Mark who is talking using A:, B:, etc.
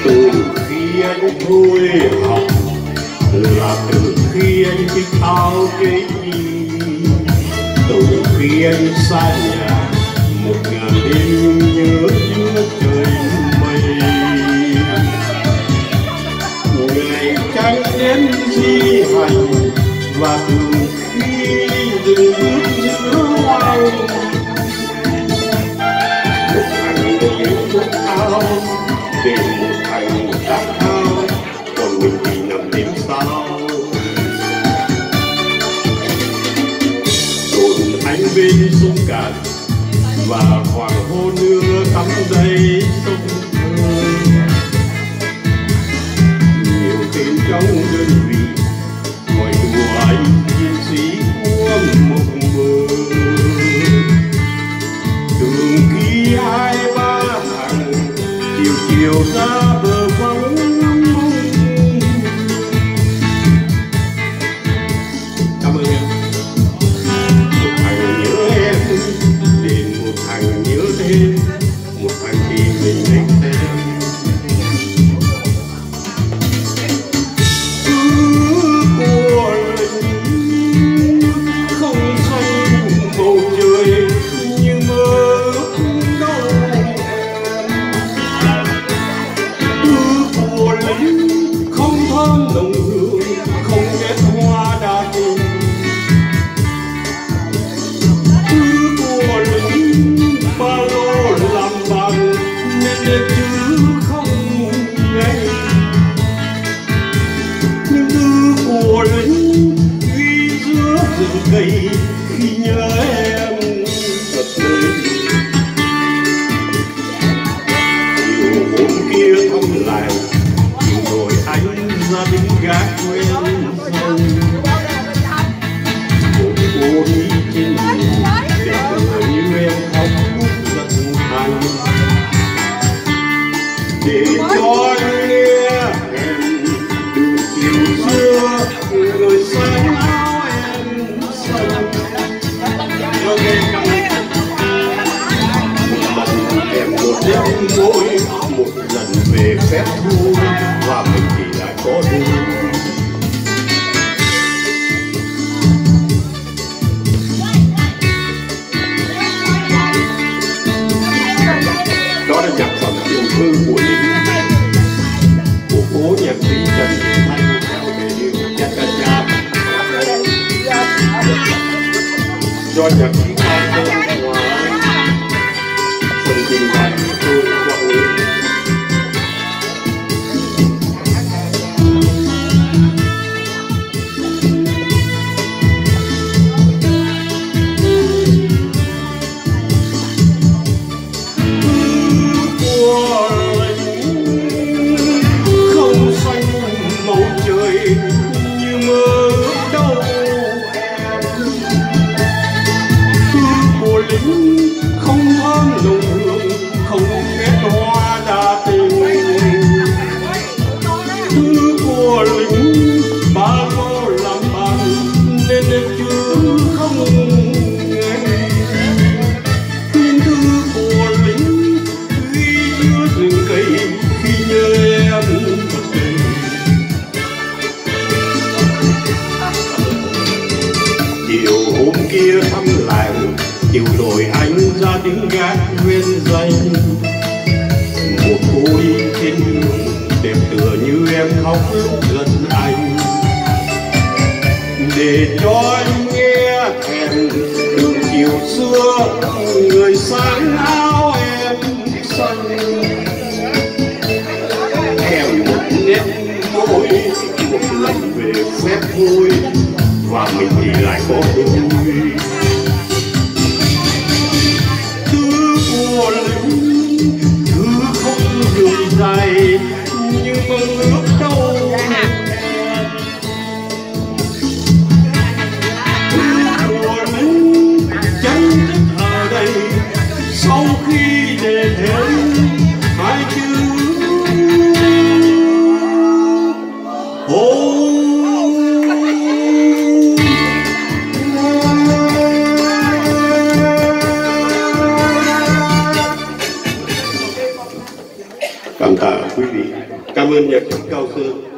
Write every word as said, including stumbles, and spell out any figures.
A: Từ khi anh thôi học là từ khi anh thích áo cái gì, từ khi anh xa nhà một ngàn đêm nhớ giữa trời mây. Ngày trăng đến di hành và từ khi dừng bước giữa hoang, một thằng yêu thuốc áo để một thằng đắt thao, còn mình thì nằm đêm sao. Rồi anh bên sông Cạn và hoàng hôn đưa tắm đầy sông thơ. Nhiều tên trong đơn vị gọi đùa anh chiến sĩ của mộng mơ. Thường khi hai ba thằng chiều chiều ra bờ vắng, cảm ơn em. Một thằng nhớ em đến một thằng nhớ tên, một thằng thì mình đánh tên. Cứ của linh không xanh bầu trời như mơ ước đâu. Cứ của linh không thơm nồng hương, không ghét hoa đa tình. Cứ của linh ba lô làm bằng nên nên chứ không ngay. Nhưng cứ của linh ghi giữa rừng cây khi nhớ em thật đến. Chiều hôm kia thăm lại rồi anh ra đến gác quen sông. Một cô đi trên đường để tựa như em khóc lúc giận hờn, để cho anh nghe em đường chiều xưa người sáng áo em xanh. Cho nghe cảm một lần em một đêm môi, một lần về phép vui và mình thì lại có đôi. Đó là nhạc phẩm yêu thương của Linh, của cố nhạc sĩ Trần Thị Thanh theo về điệu cha cha cha, do nhạc sĩ Cao Sơn Hòa, phần trình bày tôi Quang Nguyễn. Không xanh màu trời như mơ ước đâu em. Thư của lính không thơm nồng hương, không ghét hoa đa tình. Thư của lính ba lô làm bàn nên nên chứ không nghe. Nhưng thư của lính ghi giữa rừng cây khi nhớ em thật tình. Chiều hôm kia thăm làng, chiều rồi anh ra đứng gác ven danh. Một cô đi trên đường đẹp tựa như em khóc lúc gần anh, để cho anh nghe thèm đường chiều xưa người sáng áo em xanh. Thèm một nét môi, một lần về phép vui và mình thì lại có đôi. Thứ của linh thứ không đường dài như mơ ước đâu. Thứ của linh chấm dứt ở đây sau khi để thêm hai chữ oh. Cảm ơn nhạc sĩ Cao Sơn.